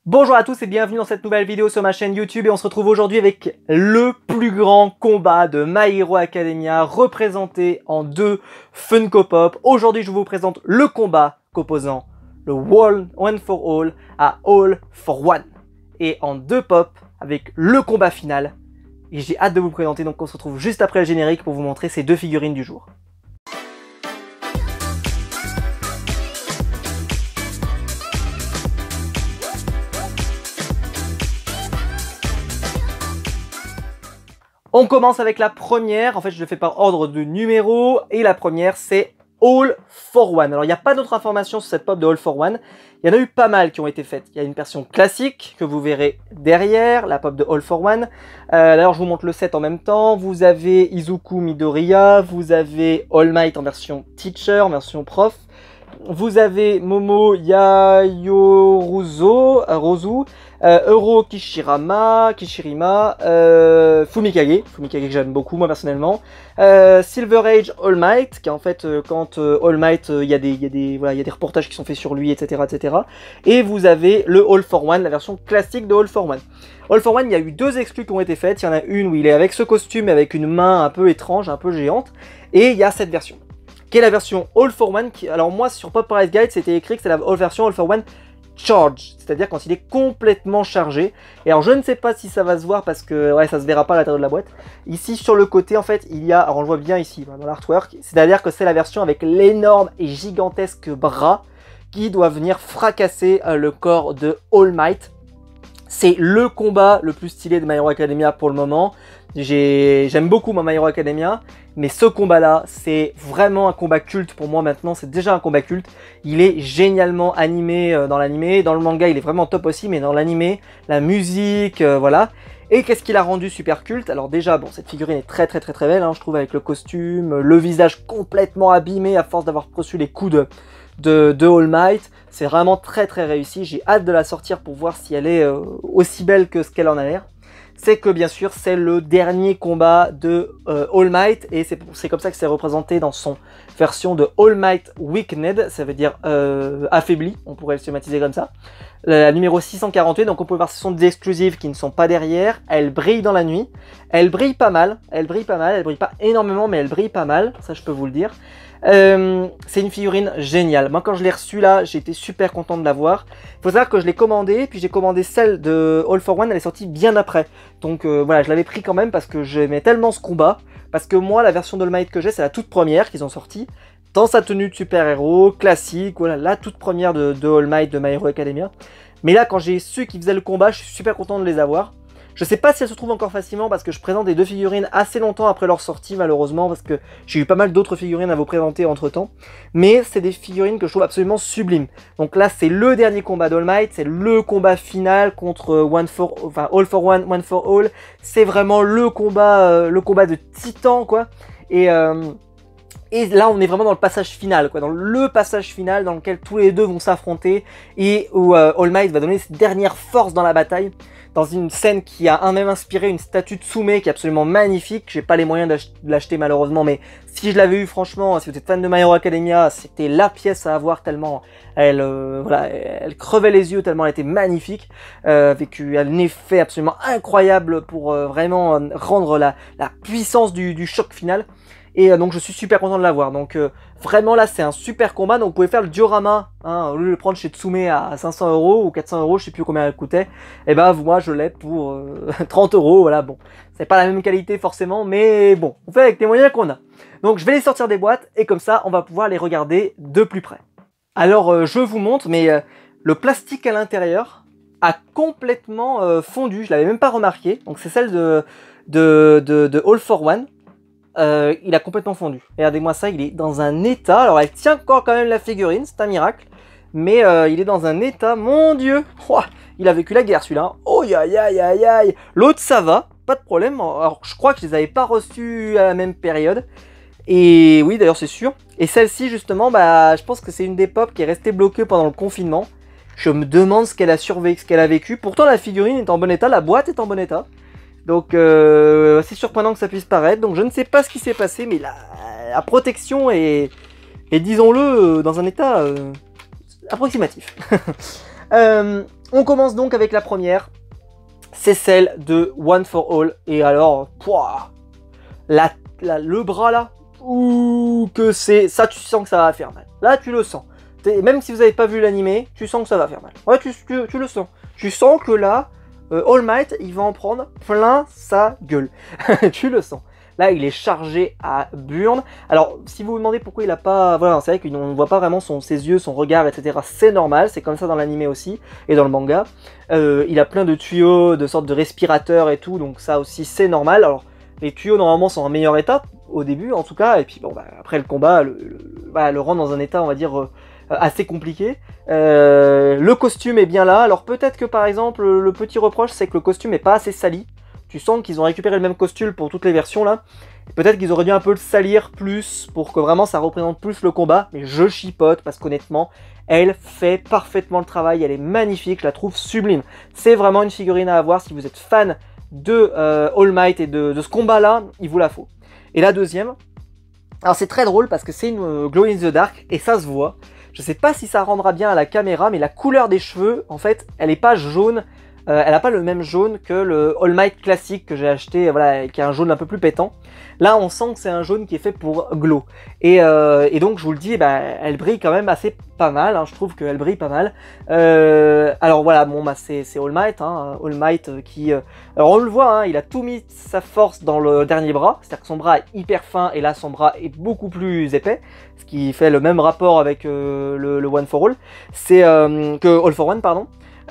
Bonjour à tous et bienvenue dans cette nouvelle vidéo sur ma chaîne YouTube et on se retrouve aujourd'hui avec le plus grand combat de My Hero Academia représenté en deux Funko Pop. Aujourd'hui je vous présente le combat composant le One for All à All for One et en deux pop avec le combat final. Et j'ai hâte de vous le présenter, donc on se retrouve juste après le générique pour vous montrer ces deux figurines du jour. On commence avec la première, en fait je le fais par ordre de numéro, et la première c'est All for One. Alors il n'y a pas d'autres informations sur cette pop de All for One, il y en a eu pas mal qui ont été faites. Il y a une version classique que vous verrez derrière, la pop de All for One. D'ailleurs je vous montre le set en même temps, vous avez Izuku Midoriya, vous avez All Might en version teacher, en version prof. Vous avez Momo Yaoyorozu, Euro Kishirima, Fumikage que j'aime beaucoup moi personnellement, Silver Age All Might, qui en fait quand All Might il y a des reportages qui sont faits sur lui, etc. Et vous avez le All for One, la version classique de All for One. All for One, il y a eu deux exclus qui ont été faites, il y en a une où il est avec ce costume, avec une main un peu étrange, un peu géante, et il y a cette version qui est la version All for One, alors moi sur Pop Price Guide c'était écrit que c'est la version All for One Charge, c'est-à-dire quand il est complètement chargé. Et alors je ne sais pas si ça va se voir parce que ouais, ça se verra pas à l'intérieur de la boîte. Ici sur le côté en fait il y a, alors on le voit bien ici dans l'artwork, c'est-à-dire que c'est la version avec l'énorme et gigantesque bras qui doit venir fracasser le corps de All Might. C'est le combat le plus stylé de My Hero Academia pour le moment. J'aime beaucoup My Hero Academia, mais ce combat-là, c'est vraiment un combat culte pour moi maintenant. C'est déjà un combat culte. Il est génialement animé dans l'animé. Dans le manga, il est vraiment top aussi, mais dans l'animé, la musique, voilà. Et qu'est-ce qui l'a rendu super culte? Alors déjà, bon, cette figurine est très belle, hein, je trouve, avec le costume, le visage complètement abîmé à force d'avoir reçu les coups de All Might. C'est vraiment très réussi. J'ai hâte de la sortir pour voir si elle est aussi belle que ce qu'elle en a l'air. C'est que bien sûr c'est le dernier combat de All Might et c'est comme ça que c'est représenté dans son version de All Might Weakened, ça veut dire affaibli, on pourrait le schématiser comme ça. La numéro 648, donc on peut voir ce sont des exclusives qui ne sont pas derrière, elle brille dans la nuit, elle brille pas mal, elle brille pas énormément mais elle brille pas mal, ça je peux vous le dire. C'est une figurine géniale. Moi quand je l'ai reçue là, j'ai été super content de l'avoir. Il faut savoir que je l'ai commandée, puis j'ai commandé celle de All for One, elle est sortie bien après. Donc voilà, je l'avais pris quand même parce que j'aimais tellement ce combat. Parce que moi, la version d'All Might que j'ai, c'est la toute première qu'ils ont sortie. Dans sa tenue de super-héros, classique, voilà, la toute première de All Might de My Hero Academia. Mais là, quand j'ai su qu'ils faisaient le combat, je suis super content de les avoir. Je sais pas si elles se trouvent encore facilement parce que je présente les deux figurines assez longtemps après leur sortie malheureusement parce que j'ai eu pas mal d'autres figurines à vous présenter entre temps. Mais c'est des figurines que je trouve absolument sublimes. Donc là c'est le dernier combat d'All Might, c'est le combat final contre All for One, One for All. C'est vraiment le combat de titan quoi. Et là, on est vraiment dans le passage final, quoi, dans le passage final dans lequel tous les deux vont s'affronter et où All Might va donner ses dernières forces dans la bataille. Dans une scène qui a même inspiré une statue de Tsume qui est absolument magnifique. J'ai pas les moyens de l'acheter malheureusement, mais si je l'avais eu, franchement, si vous êtes fan de My Hero Academia, c'était la pièce à avoir tellement elle, voilà, elle crevait les yeux tellement elle était magnifique, avec un effet absolument incroyable pour vraiment rendre la puissance du choc final. Et donc je suis super content de l'avoir. Donc vraiment là c'est un super combat. Donc vous pouvez faire le diorama, hein, au lieu de le prendre chez Tsume à 500 € ou 400 €, je sais plus combien elle coûtait. Et ben moi je l'ai pour 30 €. Voilà, bon, c'est pas la même qualité forcément, mais bon, on fait avec les moyens qu'on a. Donc je vais les sortir des boîtes et comme ça on va pouvoir les regarder de plus près. Alors je vous montre, mais le plastique à l'intérieur a complètement fondu. Je l'avais même pas remarqué. Donc c'est celle de All for One. Il a complètement fondu. Regardez-moi ça, il est dans un état. Alors elle tient encore quand même la figurine, c'est un miracle. Mais il est dans un état, mon dieu. Oh, il a vécu la guerre celui-là. Oh aïe. L'autre ça va, pas de problème. Alors je crois que je les avais pas reçus à la même période. Et oui d'ailleurs c'est sûr. Et celle-ci justement, bah je pense que c'est une des pop qui est restée bloquée pendant le confinement. Je me demande ce qu'elle a survécu, ce qu'elle a vécu. Pourtant la figurine est en bon état, la boîte est en bon état. Donc c'est surprenant que ça puisse paraître, donc je ne sais pas ce qui s'est passé, mais la protection est disons-le, dans un état approximatif. On commence donc avec la première, c'est celle de One for All. Et alors, pouah, le bras là, ouh, que c'est, ça tu sens que ça va faire mal. Là tu le sens. Même si vous n'avez pas vu l'animé, tu sens que ça va faire mal. Ouais, tu le sens. Tu sens que là, All Might, il va en prendre plein sa gueule. Tu le sens. Là, il est chargé à burn. Alors, si vous vous demandez pourquoi il a pas... Voilà, c'est vrai qu'on ne voit pas vraiment ses yeux, son regard, etc. C'est normal, c'est comme ça dans l'animé aussi, et dans le manga. Il a plein de tuyaux, de sortes de respirateurs et tout, donc ça aussi, c'est normal. Alors, les tuyaux, normalement, sont en meilleur état, au début, en tout cas, et puis, bon, bah, après le combat, le rend dans un état, on va dire... assez compliqué. Le costume est bien là. Alors peut-être que par exemple le petit reproche c'est que le costume est pas assez sali. Tu sens qu'ils ont récupéré le même costume pour toutes les versions là. Peut-être qu'ils auraient dû un peu le salir plus pour que vraiment ça représente plus le combat. Mais je chipote parce qu'honnêtement elle fait parfaitement le travail. Elle est magnifique, je la trouve sublime. C'est vraiment une figurine à avoir si vous êtes fan de All Might et de ce combat là, il vous la faut. Et la deuxième, alors c'est très drôle parce que c'est une Glow in the Dark et ça se voit. Je sais pas si ça rendra bien à la caméra, mais la couleur des cheveux, en fait, elle est pas jaune. Elle n'a pas le même jaune que le All Might classique que j'ai acheté, voilà, qui est un jaune un peu plus pétant. Là, on sent que c'est un jaune qui est fait pour glow. Et donc, je vous le dis, bah, elle brille quand même assez pas mal. Hein, je trouve qu'elle brille pas mal. Alors voilà, bon, bah, c'est All Might, hein, All Might qui... alors on le voit, hein, il a tout mis sa force dans le dernier bras. C'est-à-dire que son bras est hyper fin et là, son bras est beaucoup plus épais. Ce qui fait le même rapport avec le One for All. C'est que All for One, pardon.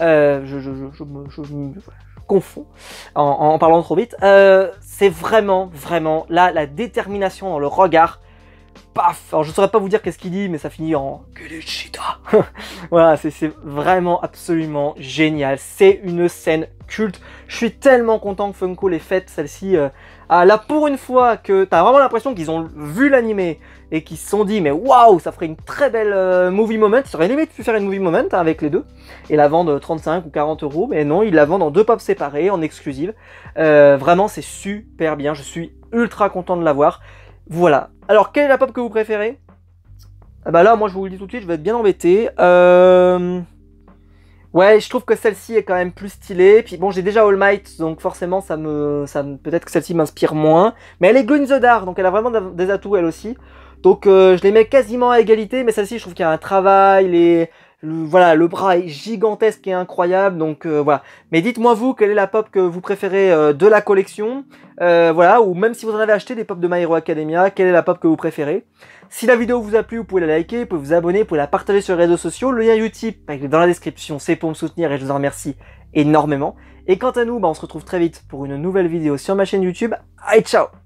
Je me confonds en parlant trop vite. C'est vraiment là la détermination dans le regard. Paf. Alors je saurais pas vous dire qu'est-ce qu'il dit, mais ça finit en Kulichita. Voilà, c'est vraiment absolument génial. C'est une scène culte. Je suis tellement content que Funko l'ait faite celle-ci. Là pour une fois que t'as vraiment l'impression qu'ils ont vu l'animé et qu'ils se sont dit mais waouh, ça ferait une très belle movie moment. Ils auraient limite pu faire une movie moment hein, avec les deux et la vendre 35 ou 40 euros, mais non, ils la vendent en 2 pops séparés, en exclusive. Vraiment c'est super bien, je suis ultra content de l'avoir. Voilà. Alors quelle est la pop que vous préférez? Bah là moi je vous le dis tout de suite, je vais être bien embêté. Ouais, je trouve que celle-ci est quand même plus stylée. Puis bon, j'ai déjà All Might, donc forcément, peut-être que celle-ci m'inspire moins. Mais elle est Glow in the Dark, donc elle a vraiment des atouts elle aussi. Donc je les mets quasiment à égalité, mais celle-ci, je trouve qu'il y a un travail, voilà, le bras est gigantesque et incroyable, donc voilà. Mais dites-moi vous, quelle est la pop que vous préférez de la collection, voilà, ou même si vous en avez acheté des pop de My Hero Academia, quelle est la pop que vous préférez? Si la vidéo vous a plu, vous pouvez la liker, vous pouvez vous abonner, vous pouvez la partager sur les réseaux sociaux, le lien YouTube est dans la description, c'est pour me soutenir et je vous en remercie énormément. Et quant à nous, bah, on se retrouve très vite pour une nouvelle vidéo sur ma chaîne YouTube. Allez, ciao!